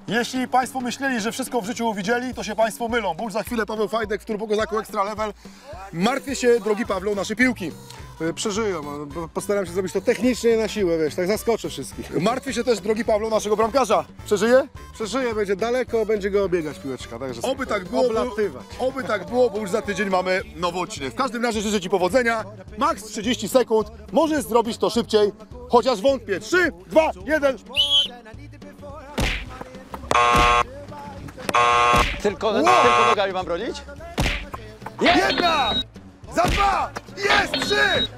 Jeśli Państwo myśleli, że wszystko w życiu widzieli, to się Państwo mylą. Bo już za chwilę Paweł Fajdek w Turbokozaku Extra Level. Martwię się, drogi Pawle, o nasze piłki. Przeżyją, postaram się zrobić to technicznie na siłę, wiesz, tak zaskoczę wszystkich. Martwię się też, drogi Pawle, o naszego bramkarza. Przeżyje? Przeżyje, będzie daleko, będzie go obiegać piłeczka, także Oby tak było, oblatywać. oby tak było, bo już za tydzień mamy nowy odcinek. W każdym razie życzę Ci powodzenia. Max 30 sekund. Możesz zrobić to szybciej, chociaż wątpię. 3, 2, 1. Tylko nogami mam bronić? Jedna! Za 2! Jest! 3!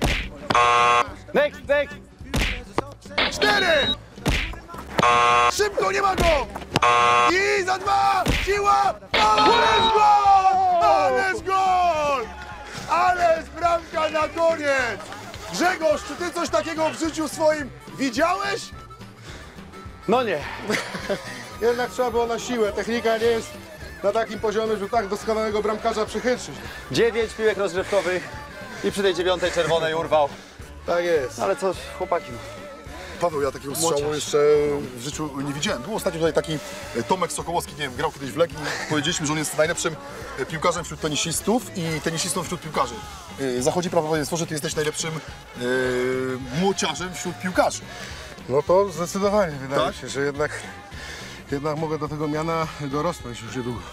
Next! 4! Szybko, nie ma go! I za 2! Siła! Ależ gol! Ależ gol! Ależ bramka na koniec! Grzegorz, czy Ty coś takiego w życiu swoim widziałeś? No nie. Jednak trzeba było na siłę, technika nie jest na takim poziomie, żeby tak doskonałego bramkarza przychytrzyć. 9 piłek rozgrzewkowych i przy tej 9 czerwonej urwał. Tak jest. Ale co, chłopaki, no. Paweł, ja takiego strzału jeszcze w życiu nie widziałem. Był ostatnio tutaj taki Tomek Sokołowski, nie wiem, grał kiedyś w Legii. Powiedzieliśmy, że on jest najlepszym piłkarzem wśród tenisistów i tenisistą wśród piłkarzy. Zachodzi prawdopodobieństwo, że Ty jesteś najlepszym młociarzem wśród piłkarzy. No to zdecydowanie wydaje Tak? się, że jednak mogę do tego miana dorosnąć już niedługo.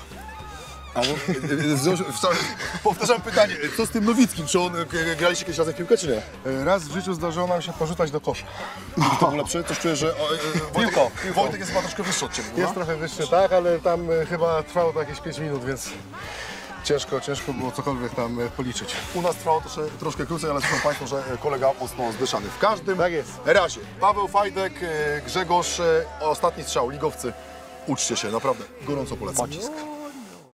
Powtarzam pytanie, co z tym Nowickim? Czy on graliście kiedyś razem w piłkę, czy nie? Raz w życiu zdarzyło nam się porzucać do kosza. Kto był lepszy? Coś czuję, że Wojtek jest chyba troszkę wyższy od Ciebie. Jest trochę wyższy, tak, ale tam chyba trwało to jakieś 5 minut, więc ciężko było cokolwiek tam policzyć. U nas trwało to troszkę krócej, ale słyszą Państwo, że kolega mocno zdyszany. W każdym Tak jest. razie Paweł Fajdek, Grzegorz, ostatni strzał, ligowcy. Uczcie się, naprawdę gorąco polecam.